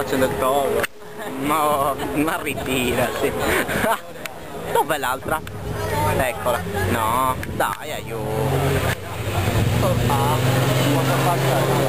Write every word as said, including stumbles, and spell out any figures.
facendo il togo. No, ma ritirati. Dov'è l'altra? Eccola. No, dai, aiuto.